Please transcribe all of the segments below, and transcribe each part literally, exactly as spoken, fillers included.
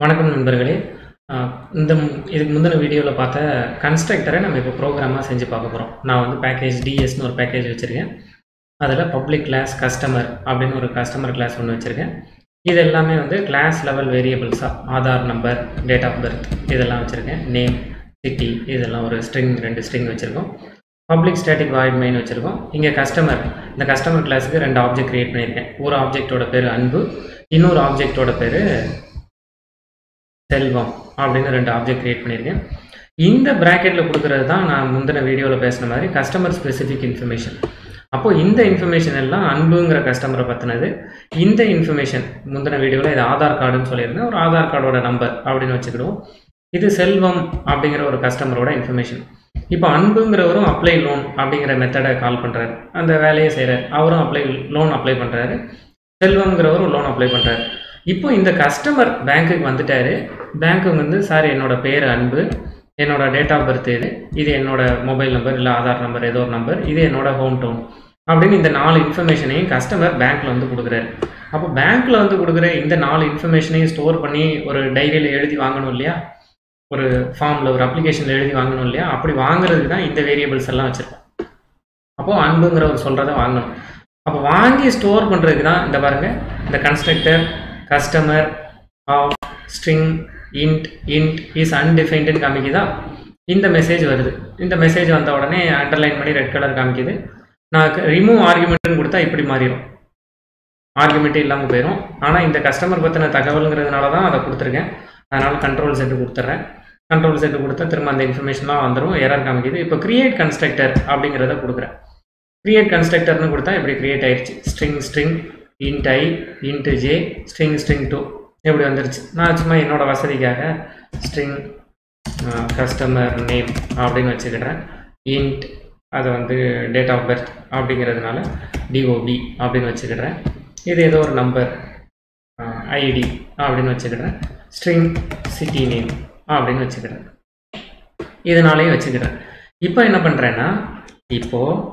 வணக்கம் நண்பர்களே. இந்த இதுக்கு முந்தின வீடியோவில் பார்த்த கன்ஸ்ட்ரக்டரை நம்ம இப்போ ப்ரோக்ராமாக செஞ்சு பார்க்க போகிறோம். நான் வந்து பேக்கேஜ் டிஎஸ்னு ஒரு பேக்கேஜ் வச்சுருக்கேன். அதில் பப்ளிக் கிளாஸ் கஸ்டமர் அப்படின்னு ஒரு கஸ்டமர் கிளாஸ் ஒன்று வச்சுருக்கேன். இது எல்லாமே வந்து கிளாஸ் லெவல் வேரியபிள்ஸாக Aadhaar number, date of birth இதெல்லாம் வச்சுருக்கேன். நேம், சிட்டி இதெல்லாம் ஒரு ஸ்ட்ரிங் ரெண்டு ஸ்ட்ரிங் வச்சுருக்கோம். பப்ளிக் ஸ்டாட்டிக் வாய்ட் மெயின் வச்சுருக்கோம். இங்கே கஸ்டமர், இந்த கஸ்டமர் கிளாஸுக்கு ரெண்டு ஆப்ஜெக்ட் க்ரியேட் பண்ணியிருக்கேன். ஒரு ஆப்ஜெக்டோட பேர் அன்பு, இன்னொரு ஆப்ஜெக்டோட பேர் செல்வம் அப்படின்னு ரெண்டு ஆப்ஜெக்ட் கிரியேட் பண்ணியிருக்கேன். இந்த ப்ராக்கெட்டில் கொடுக்குறது தான் நான் முந்தின வீடியோவில் பேசின மாதிரி கஸ்டமர் ஸ்பெசிஃபிக் இன்ஃபர்மேஷன். அப்போது இந்த இன்ஃபர்மேஷன் எல்லாம் அன்புங்கிற கஸ்டமரை பற்றினது. இந்த இன்ஃபர்மேஷன் முந்தின வீடியோவில் இது ஆதார் கார்டுன்னு சொல்லியிருந்தேன். ஒரு ஆதார் கார்டோட நம்பர் அப்படின்னு வச்சுக்கிடுவோம். இது செல்வம் அப்படிங்கிற ஒரு கஸ்டமரோட இன்ஃபர்மேஷன். இப்போ அன்புங்கிறவரும் அப்ளை லோன் அப்படிங்கிற மெத்தடை கால் பண்ணுறாரு, அந்த வேலையை செய்கிறார். அவரும் அப்ளை லோன் அப்ளை பண்ணுறாரு. செல்வம்ங்கிறவரும் லோன் அப்ளை பண்ணுறாரு. இப்போ இந்த கஸ்டமர் பேங்க்குக்கு வந்துட்டாரு. பேங்க்கு வந்து சார் என்னோட பேர் அன்பு, என்னோட டேட் ஆஃப் பர்த் இது, இது என்னோட மொபைல் நம்பர் இல்லை ஆதார் நம்பர் ஏதோ ஒரு நம்பர், இது என்னோட ஹோம் டவுன் அப்படின்னு இந்த நாலு இன்ஃபர்மேஷனையும் கஸ்டமர் பேங்க்கில் வந்து கொடுக்குறாரு. அப்போ பேங்க்கில் வந்து கொடுக்குற இந்த நாலு இன்ஃபர்மேஷனையும் ஸ்டோர் பண்ணி ஒரு டைரியில் எழுதி வாங்கணும் இல்லையா, ஒரு ஃபார்மில் ஒரு அப்ளிகேஷனில் எழுதி வாங்கணும் இல்லையா. அப்படி வாங்குறதுக்கு தான் இந்த வேரியபிள்ஸ் எல்லாம் வச்சுருக்கோம். அப்போது அன்புங்கிறவர் சொல்கிறத வாங்கணும். அப்போ வாங்கி ஸ்டோர் பண்ணுறதுக்கு தான் இந்த பாருங்கள், இந்த constructor customer of string int int is அன்டிஃபைன்டுன்னு காமிக்குதா. இந்த மெசேஜ் வருது. இந்த மெசேஜ் வந்த உடனே அண்டர்லைன் பண்ணி ரெட் கலர் காமிக்குது. நான் ரிமூவ் ஆர்குமெண்ட்னு கொடுத்தா இப்படி மாறிடும், ஆர்குமெண்ட்டே இல்லாமல் போயிடும். ஆனால் இந்த கஸ்டமர் பற்றின தகவலுங்கிறதுனால தான் அதை கொடுத்துருக்கேன். அதனால் கண்ட்ரோல் செட்டு கொடுத்துட்றேன். கண்ட்ரோல் செட்டு கொடுத்தா திரும்ப அந்த இன்ஃபர்மேஷன்லாம் வந்துடும், எரர் காமிக்குது. இப்போ கிரியேட் கன்ஸ்ட்ரக்டர் அப்படிங்கிறத கொடுக்குறேன். கிரியேட் கன்ஸ்ட்ரக்டர்னு கொடுத்தா இப்படி கிரியேட் ஆயிடுச்சு. String string int I int J string string two எப்படி வந்துருச்சு. நான் சும்மா என்னோட வசதிக்காக ஸ்ட்ரிங் கஸ்டமர் நேம் அப்படின்னு வச்சுக்கிட்டேன். இன்ட் அதை வந்து டேட் ஆஃப் பர்த் அப்படிங்கிறதுனால டிஓபி அப்படின்னு வச்சுக்கிட்டேன். இது ஏதோ ஒரு நம்பர் ஐடி அப்படின்னு வச்சுக்கிட்டேன். ஸ்ட்ரிங் சிட்டி நேம் அப்படின்னு வச்சுக்கிறேன். இதனாலேயும் வச்சுக்கிறேன். இப்போ என்ன பண்ணுறேன்னா, இப்போது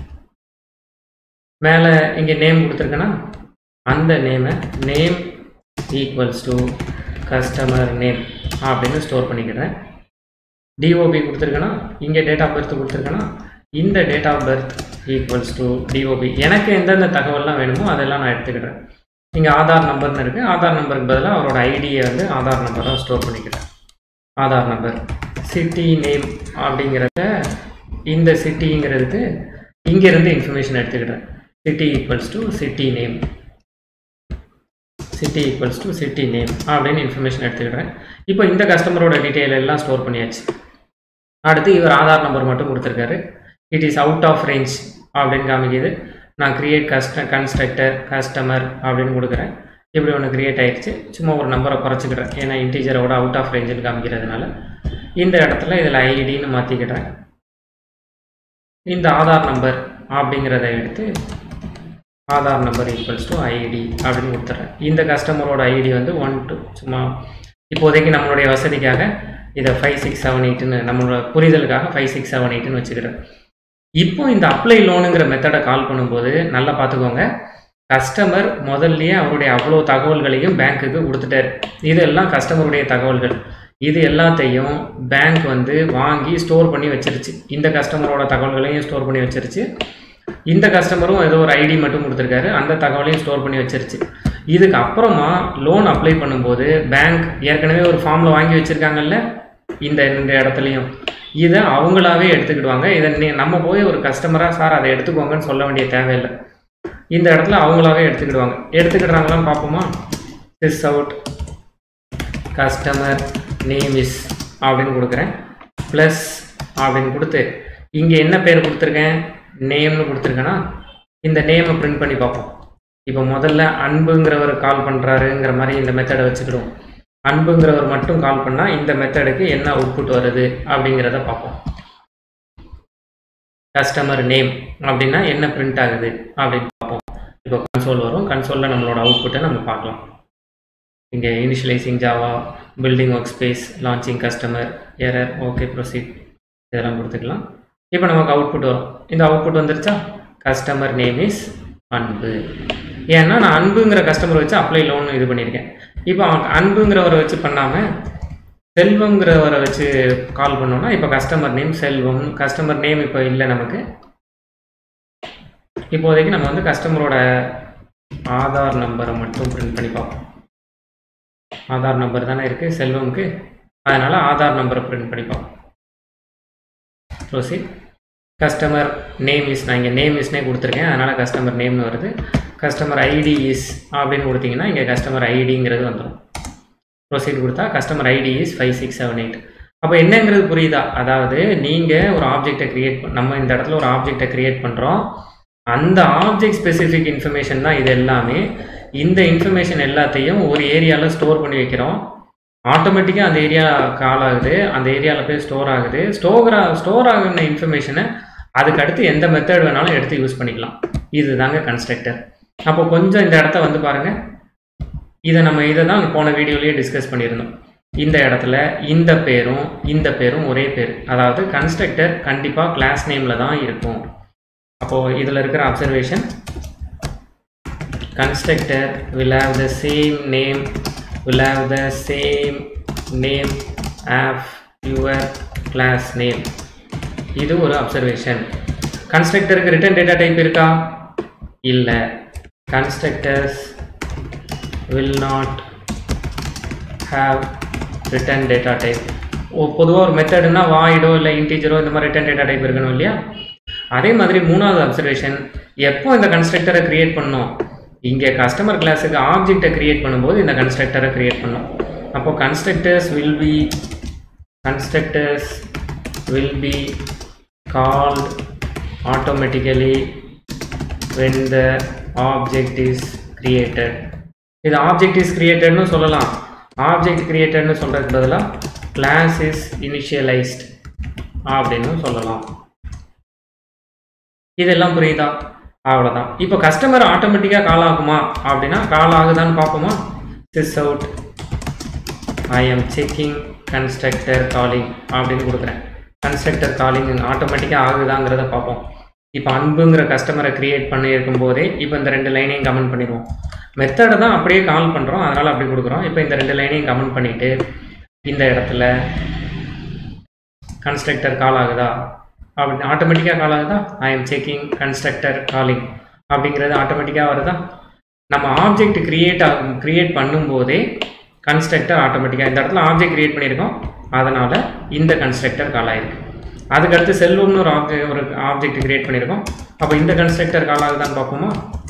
மேலே இங்கே நேம் கொடுத்துருக்கேன்னா அந்த நேமை name equals to customer name அப்படின்னு ஸ்டோர் பண்ணிக்கிறேன். டிஓபி கொடுத்துருக்கேன்னா இங்கே டேட் ஆஃப் பர்த் கொடுத்துருக்கேன்னா இந்த date of birth equals to DOB. எனக்கு எந்தெந்த தகவல்லாம் வேணுமோ அதெல்லாம் நான் எடுத்துக்கிறேன். இங்கே ஆதார் நம்பர்னு இருக்குது. ஆதார் நம்பருக்கு பதிலாக அவரோட ஐடியை வந்து ஆதார் நம்பராக ஸ்டோர் பண்ணிக்கிறேன். ஆதார் நம்பர் சிட்டி நேம் அப்படிங்கிறத இந்த சிட்டிங்கிறதுக்கு இங்கேருந்து இன்ஃபர்மேஷன் எடுத்துக்கிட்டேன். City equals to city name city equals to city name அப்படின்னு இன்ஃபர்மேஷன் எடுத்துக்கிட்டேன். இப்போ இந்த கஸ்டமரோட டீட்டெயில் எல்லாம் ஸ்டோர் பண்ணியாச்சு. அடுத்து இவர் ஆதார் நம்பர் மட்டும் கொடுத்துருக்காரு. It is out of range அப்படின்னு காமிக்குது. நான் கிரியேட் கஸ்ட கன்ஸ்ட்ரக்டர் கஸ்டமர் அப்படின்னு கொடுக்குறேன். இப்படி ஒன்று க்ரியேட் ஆகிடுச்சு. சும்மா ஒரு நம்பரை குறைச்சிக்கிறேன், ஏன்னா இன்டீஜரோட அவுட் ஆஃப் ரேஞ்சுன்னு காமிக்கிறதுனால. இந்த இடத்துல இதில் ஐடின்னு மாற்றிக்கிட்டேன். இந்த ஆதார் நம்பர் அப்படிங்கிறத எடுத்து Aadhaar number equals to ID அப்படின்னு கொடுத்துட்றேன். இந்த கஸ்டமரோட ஐடி வந்து ஒன் டூ சும்மா இப்போதைக்கு நம்மளுடைய வசதிக்காக இதை ஃபைவ் சிக்ஸ் செவன் எயிட்டுன்னு நம்மளோட புரிதலுக்காக ஃபைவ் சிக்ஸ் செவன் எயிட்டுன்னு வச்சுக்கிறேன். இப்போ இந்த அப்ளை லோனுங்கிற மெத்தடை கால் பண்ணும்போது நல்லா பார்த்துக்கோங்க, கஸ்டமர் முதல்லையே அவருடைய அவ்வளோ தகவல்களையும் பேங்க்குக்கு கொடுத்துட்டார். இதெல்லாம் கஸ்டமருடைய தகவல்கள். இது எல்லாத்தையும் பேங்க் வந்து வாங்கி ஸ்டோர் பண்ணி வச்சிருச்சு. இந்த கஸ்டமரோட தகவல்களையும் ஸ்டோர் பண்ணி வச்சிருச்சு. இந்த கஸ்டமரும் ஏதோ ஒரு ஐடி மட்டும் கொடுத்துருக்காரு, அந்த தகவலையும் ஸ்டோர் பண்ணி வச்சிருச்சு. இதுக்கு அப்புறமா லோன் அப்ளை பண்ணும்போது பேங்க் ஏற்கனவே ஒரு ஃபார்மில் வாங்கி வச்சுருக்காங்கல்ல, இந்த இந்த இடத்துலையும் இதை அவங்களாவே எடுத்துக்கிடுவாங்க. இதை நம்ம போய் ஒரு கஸ்டமராக சார் அதை எடுத்துக்கோங்கன்னு சொல்ல வேண்டிய தேவையில்லை. இந்த இடத்துல அவங்களாவே எடுத்துக்கிடுவாங்க. எடுத்துக்கிடுறாங்களான்னு பார்ப்போமா. This out customer name is அப்படின்னு கொடுக்குறேன். ப்ளஸ் அப்படின்னு கொடுத்து இங்கே என்ன பேர் கொடுத்துருக்கேன், நேம்னு கொடுத்துருக்கேன்னா இந்த நேமை பிரிண்ட் பண்ணி பார்ப்போம். இப்போ முதல்ல அன்புங்கிறவர் கால் பண்ணுறாருங்கிற மாதிரி இந்த மெத்தடை வச்சுக்கிடுவோம். அன்புங்கிறவர் மட்டும் கால் பண்ணால் இந்த மெத்தடுக்கு என்ன அவுட்புட் வருது அப்படிங்கிறத பார்ப்போம். கஸ்டமர் நேம் அப்படின்னா என்ன பிரிண்ட் ஆகுது அப்படின்னு பார்ப்போம். இப்போ கன்சோல் வரும். கன்சோலில் நம்மளோட அவுட்புட்டை நம்ம பார்க்கலாம். இங்கே initializing Java, building work space, launching customer, error, okay proceed இதெல்லாம் கொடுத்துக்கலாம். இப்போ நமக்கு அவுட்புட் வரும். இந்த அவுட்புட் வந்துருச்சா, கஸ்டமர் நேம் இஸ் அன்பு. ஏன்னா நான் அன்புங்கிற கஸ்டமர் வச்சு அப்ளை லோன் இது பண்ணியிருக்கேன். இப்போ அன்புங்கிறவரை வச்சு பண்ணாமல் செல்வம்ங்கிறவரை வச்சு கால் பண்ணோன்னா இப்போ customer name Selvam, customer name இப்போ இல்லை நமக்கு. இப்போதைக்கு நம்ம வந்து கஸ்டமரோட ஆதார் நம்பரை மட்டும் பிரிண்ட் பண்ணி பார்ப்போம். ஆதார் நம்பர் தானே இருக்குது செல்வம்க்கு, அதனால் ஆதார் நம்பரை பிரிண்ட் பண்ணி பார்ப்போம். ப்ரொசீட். கஸ்டமர் நேம் இஸ், நான் இங்கே நேம் இஸ்னே கொடுத்துருக்கேன், அதனால் கஸ்டமர் நேம்னு வருது. கஸ்டமர் ஐடி இஸ் அப்படின்னு கொடுத்தீங்கன்னா இங்கே கஸ்டமர் ஐடிங்கிறது வந்துடும். ப்ரொசீட் கொடுத்தா customer ID is five six seven eight. அப்போ என்னங்கிறது புரியுதா? அதாவது நீங்கள் ஒரு ஆப்ஜெக்டை க்ரியேட் பண்ண, நம்ம இந்த இடத்துல ஒரு ஆப்ஜெக்டை க்ரியேட் பண்ணுறோம். அந்த ஆப்ஜெக்ட் ஸ்பெசிஃபிக் இன்ஃபர்மேஷன் தான் இது எல்லாமே. இந்த இன்ஃபர்மேஷன் எல்லாத்தையும் ஒரு ஏரியாவில் ஸ்டோர் பண்ணி வைக்கிறோம். ஆட்டோமேட்டிக்காக அந்த ஏரியா கால் ஆகுது, அந்த ஏரியாவில் போய் ஸ்டோர் ஆகுது. ஸ்டோர் ஸ்டோர் ஆகுன இன்ஃபர்மேஷனை அதுக்கு அடுத்து எந்த மெத்தட் வேணாலும் எடுத்து யூஸ் பண்ணிக்கலாம். இது தாங்க கன்ஸ்ட்ரக்டர். அப்போ கொஞ்சம் இந்த இடத்த வந்து பாருங்கள். இதை நம்ம இதை தான் போன வீடியோலேயே டிஸ்கஸ் பண்ணியிருந்தோம். இந்த இடத்துல இந்த பேரும் இந்த பேரும் ஒரே பேர், அதாவது கன்ஸ்ட்ரக்டர் கண்டிப்பாக கிளாஸ் நேமில் தான் இருக்கும். அப்போது இதில் இருக்கிற observation, constructor will have the same name will have the same name as your class name. இது ஒரு அப்சர்வேஷன். கன்ஸ்ட்ரக்டருக்கு ரிட்டர்ன் டேட்டா டைப் இருக்கா? இல்லை. Constructors will not have return data type. ஓ பொதுவாக ஒரு மெத்தடுனா வாய்டோ இல்லை இன்டீஜரோ இந்த மாதிரி ரிட்டர்ன் டேட்டா டைப் இருக்கணும் இல்லையா? அதே மாதிரி மூணாவது அப்சர்வேஷன், எப்போ இந்த கன்ஸ்ட்ரக்டரை க்ரியேட் பண்ணோம்? இங்கே கஸ்டமர் கிளாஸுக்கு ஆப்ஜெக்டை க்ரியேட் பண்ணும்போது இந்த கன்ஸ்ட்ரக்டரை க்ரியேட் பண்ணோம். அப்போது constructors will be constructors will be called automatically when the object is created. இது ஆப்ஜெக்ட் இஸ் கிரியேட்டட்னு சொல்லலாம். ஆப்ஜெக்ட் கிரியேட்டட்னு சொல்கிறதுக்கு பதிலாக கிளாஸ் இஸ் இனிஷியலைஸ்ட் அப்படின்னு சொல்லலாம். இதெல்லாம் புரியுதா? அவ்வளோதான். இப்போ கஸ்டமர் ஆட்டோமேட்டிக்காக கால் ஆகுமா அப்படின்னா கால் ஆகுதான்னு பார்ப்போமா? Sys out I am checking constructor calling அப்படின்னு கொடுக்குறேன். கன்ஸ்ட்ரக்டர் காலிங் ஆட்டோமேட்டிக்காக ஆகுதாங்கிறத பார்ப்போம். இப்போ அன்புங்கிற கஸ்டமரை க்ரியேட் பண்ணி இருக்கும்போதே இப்போ இந்த ரெண்டு லைனையும் கமெண்ட் பண்ணிடுவோம். மெத்தடை தான் அப்படியே கால் பண்ணுறோம், அதனால் அப்படி கொடுக்குறோம். இப்போ இந்த ரெண்டு லைனையும் கமெண்ட் பண்ணிவிட்டு இந்த இடத்துல கன்ஸ்ட்ரக்டர் கால் ஆகுதா அப்படி ஆட்டோமேட்டிக்காக கால் ஆகுதா? I am checking constructor calling அப்படிங்கிறது ஆட்டோமேட்டிக்காக வருதா? நம்ம ஆப்ஜெக்ட் க்ரியேட் ஆகும் க்ரியேட் பண்ணும்போதே கன்ஸ்ட்ரக்டர் ஆட்டோமேட்டிக்காக இந்த இடத்துல ஆப்ஜெக்ட் க்ரியேட் பண்ணியிருக்கோம், அதனால் இந்த கன்ஸ்ட்ரக்டர் கால் ஆகிருக்கு. அதுக்கடுத்து செல்வம்னு ஒரு ஆப்ஜெக்ட் ஒரு ஆப்ஜெக்ட் க்ரியேட் பண்ணியிருக்கோம். அப்போ இந்த கன்ஸ்ட்ரக்டர் கால் ஆகுதான்னு பார்ப்போமா?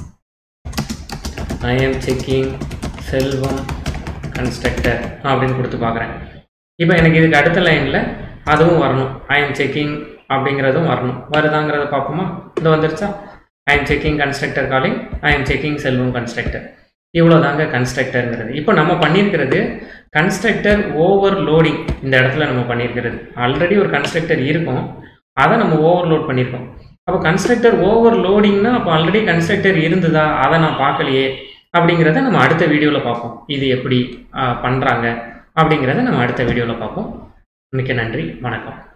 I am checking Selvam constructor அப்படின்னு கொடுத்து பார்க்குறேன். இப்போ எனக்கு இதுக்கு அடுத்த லைனில் அதுவும் வரணும், ஐ எம் செக்கிங் அப்படிங்கிறதும் வரணும். வருதாங்கிறத பார்ப்போமா? இது வந்துருச்சா? I am checking constructor calling, I am checking Selvam constructor. இவ்வளோ தாங்க கன்ஸ்ட்ரக்டர்ங்கிறது. இப்போ நம்ம பண்ணியிருக்கிறது கன்ஸ்ட்ரக்டர் ஓவர் லோடிங். இந்த இடத்துல நம்ம பண்ணியிருக்கிறது ஆல்ரெடி ஒரு கன்ஸ்ட்ரக்டர் இருக்கும், அதை நம்ம ஓவர்லோட் பண்ணியிருக்கோம். அப்போ கன்ஸ்ட்ரக்டர் ஓவர் லோடிங்னா அப்போ ஆல்ரெடி கன்ஸ்ட்ரக்டர் இருந்ததா, அதை நான் பார்க்கலையே அப்படிங்கிறத நம்ம அடுத்த வீடியோவில் பார்ப்போம். இது எப்படி பண்ணுறாங்க அப்படிங்கிறத நம்ம அடுத்த வீடியோவில் பார்ப்போம். மிக்க நன்றி, வணக்கம்.